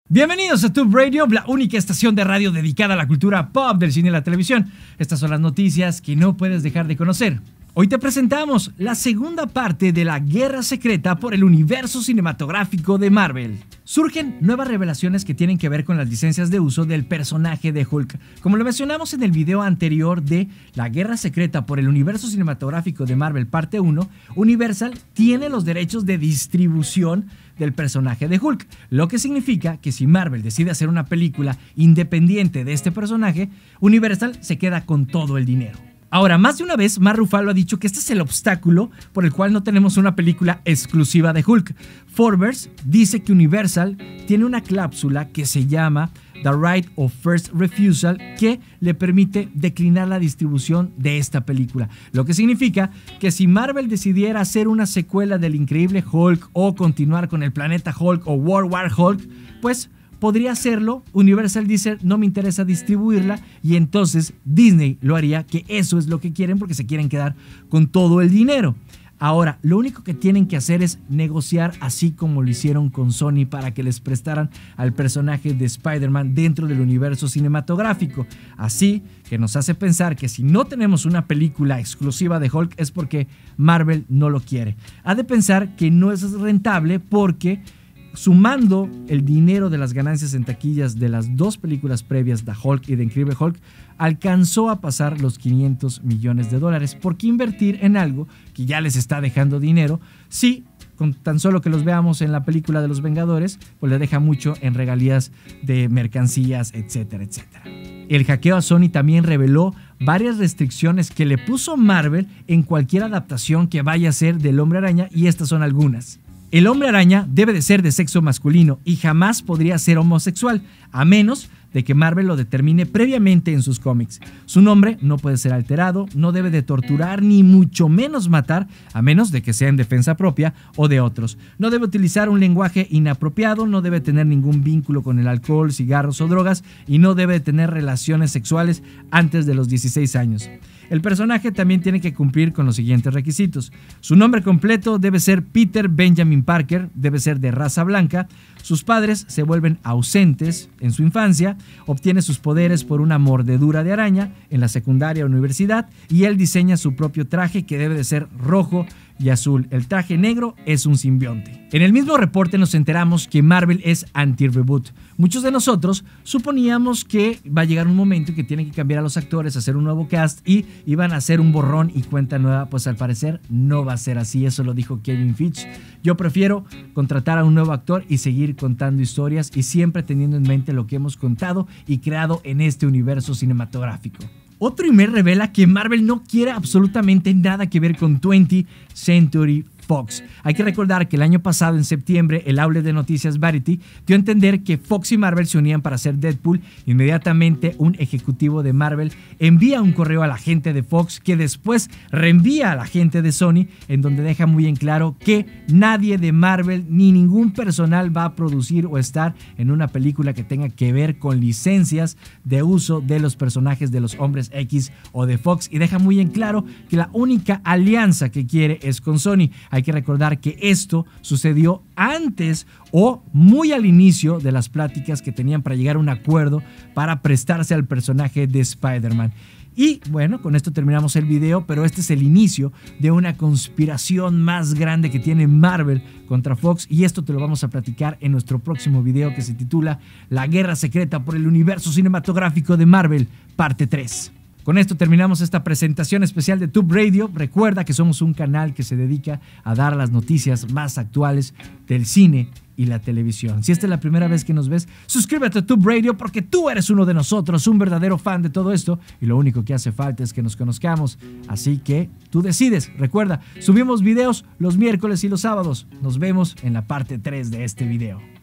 Bienvenidos a Tube Radio, la única estación de radio dedicada a la cultura pop del cine y la televisión. Estas son las noticias que no puedes dejar de conocer. Hoy te presentamos la segunda parte de la guerra secreta por el universo cinematográfico de Marvel. Surgen nuevas revelaciones que tienen que ver con las licencias de uso del personaje de Hulk. Como lo mencionamos en el video anterior de la guerra secreta por el universo cinematográfico de Marvel parte 1, Universal tiene los derechos de distribución del personaje de Hulk, lo que significa que si Marvel decide hacer una película independiente de este personaje, Universal se queda con todo el dinero. Ahora, más de una vez, Mark Ruffalo ha dicho que este es el obstáculo por el cual no tenemos una película exclusiva de Hulk. Forbes dice que Universal tiene una cláusula que se llama The Right of First Refusal que le permite declinar la distribución de esta película. Lo que significa que si Marvel decidiera hacer una secuela del Increíble Hulk o continuar con el Planeta Hulk o World War Hulk, pues podría hacerlo. Universal dice no me interesa distribuirla y entonces Disney lo haría, que eso es lo que quieren porque se quieren quedar con todo el dinero. Ahora, lo único que tienen que hacer es negociar así como lo hicieron con Sony para que les prestaran al personaje de Spider-Man dentro del universo cinematográfico. Así que nos hace pensar que si no tenemos una película exclusiva de Hulk es porque Marvel no lo quiere. Ha de pensar que no es rentable porque sumando el dinero de las ganancias en taquillas de las dos películas previas de Hulk y de Increíble Hulk, alcanzó a pasar los $500 millones. ¿Por qué invertir en algo que ya les está dejando dinero? Sí, con tan solo que los veamos en la película de los Vengadores, pues le deja mucho en regalías de mercancías, etcétera, etcétera. El hackeo a Sony también reveló varias restricciones que le puso Marvel en cualquier adaptación que vaya a ser del Hombre Araña, y estas son algunas. El Hombre Araña debe de ser de sexo masculino y jamás podría ser homosexual, a menos de que Marvel lo determine previamente en sus cómics. Su nombre no puede ser alterado, no debe de torturar ni mucho menos matar, a menos de que sea en defensa propia o de otros. No debe utilizar un lenguaje inapropiado, no debe tener ningún vínculo con el alcohol, cigarros o drogas y no debe de tener relaciones sexuales antes de los 16 años. El personaje también tiene que cumplir con los siguientes requisitos. Su nombre completo debe ser Peter Benjamin Parker, debe ser de raza blanca, sus padres se vuelven ausentes en su infancia, obtiene sus poderes por una mordedura de araña en la secundaria o universidad y él diseña su propio traje que debe de ser rojo y azul. El traje negro es un simbionte. En el mismo reporte nos enteramos que Marvel es anti-reboot. Muchos de nosotros suponíamos que va a llegar un momento en que tienen que cambiar a los actores, hacer un nuevo cast y iban a hacer un borrón y cuenta nueva. Pues al parecer no va a ser así, eso lo dijo Kevin Feige. Yo prefiero contratar a un nuevo actor y seguir contando historias y siempre teniendo en mente lo que hemos contado y creado en este universo cinematográfico. Otro email revela que Marvel no quiere absolutamente nada que ver con 20th Century Fox. Hay que recordar que el año pasado, en septiembre, el outlet de noticias Variety dio a entender que Fox y Marvel se unían para hacer Deadpool. Inmediatamente, un ejecutivo de Marvel envía un correo a la gente de Fox que después reenvía a la gente de Sony, en donde deja muy en claro que nadie de Marvel ni ningún personal va a producir o estar en una película que tenga que ver con licencias de uso de los personajes de los Hombres X o de Fox, y deja muy en claro que la única alianza que quiere es con Sony. Hay que recordar que esto sucedió antes o muy al inicio de las pláticas que tenían para llegar a un acuerdo para prestarse al personaje de Spider-Man. Y bueno, con esto terminamos el video, pero este es el inicio de una conspiración más grande que tiene Marvel contra Fox, y esto te lo vamos a platicar en nuestro próximo video que se titula La guerra secreta por el universo cinematográfico de Marvel, parte 3. Con esto terminamos esta presentación especial de Tube Radio. Recuerda que somos un canal que se dedica a dar las noticias más actuales del cine y la televisión. Si esta es la primera vez que nos ves, suscríbete a Tube Radio porque tú eres uno de nosotros, un verdadero fan de todo esto, y lo único que hace falta es que nos conozcamos. Así que tú decides. Recuerda, subimos videos los miércoles y los sábados. Nos vemos en la parte 3 de este video.